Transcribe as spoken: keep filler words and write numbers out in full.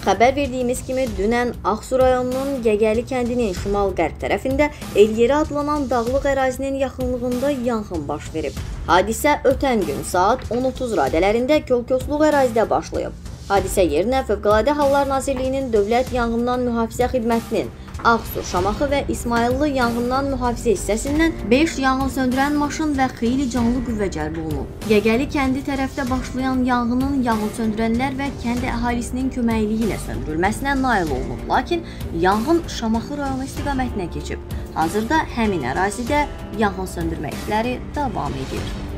Xəbər verdiyimiz kimi dünən Ağsu rayonunun Gəgəli kəndinin şimal-qərb tərəfində Elyeri adlanan dağlıq ərazinin yaxınlığında yanğın baş verib. Hadisə ötən gün saat on otuz radələrində Kolkosluq ərazidə başlayıb. Hadisə yerinə Fövqəladə Hallar Nazirliyinin Dövlət Yanğından Mühafizə Xidmətinin Ağsu, Şamaxı və İsmayıllı yanğından mühafizə hissəsindən beş yanğın söndürən maşın və xeyli canlı qüvvə cəlb olunub. Gəgəli kəndi tərəfdə başlayan yanğının yanğın söndürənlər və kənd əhalisinin köməkliyi ilə söndürülməsinə nail olunub. Lakin yanğın Şamaxı rayonu istiqamətinə keçib. Hazırda həmin ərazidə yanğın söndürmə işləri davam edir.